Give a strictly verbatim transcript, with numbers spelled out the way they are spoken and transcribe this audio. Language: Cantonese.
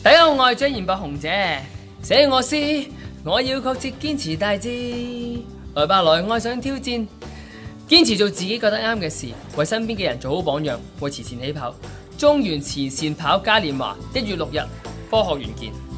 大家好，我係張賢博紅姐，寫我詩，我要確切堅持大志，來吧來愛上挑戰，堅持做自己覺得啱嘅事，為身邊嘅人做好榜樣，為慈善起跑。中原慈善跑嘉年華一月六日，科學園見。